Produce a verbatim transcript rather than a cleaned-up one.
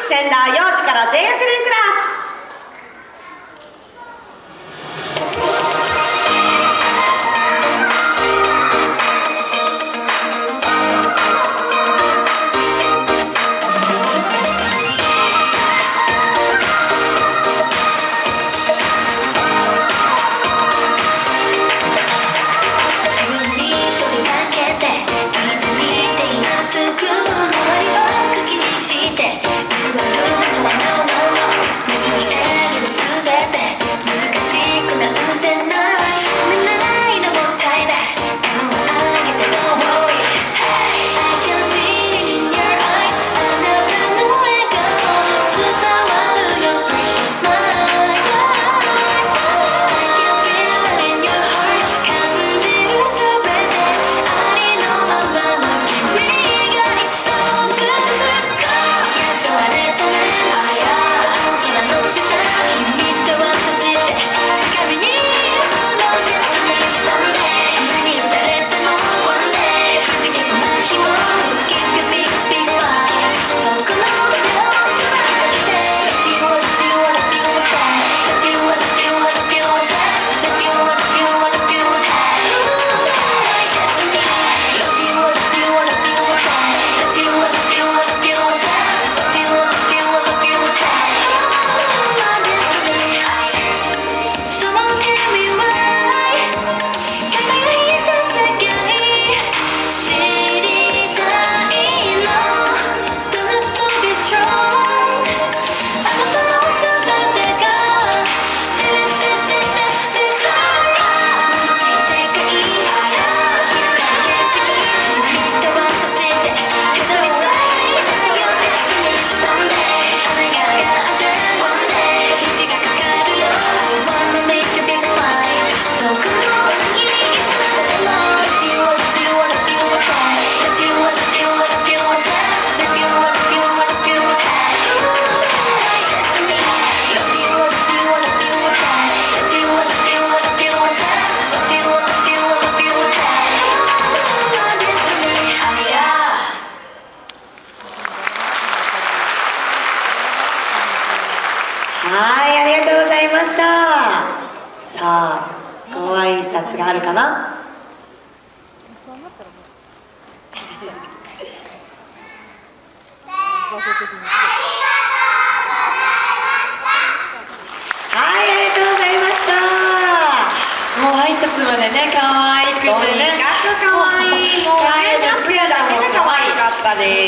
仙台幼児から低学年クラス。はい、ありがとうございました。さあ、ご挨拶があるかな。はい、ありがとうございました。もう挨拶までね、可愛くてね。とにかく可愛い。もう、ね、ジャンプやだけが可愛かったです。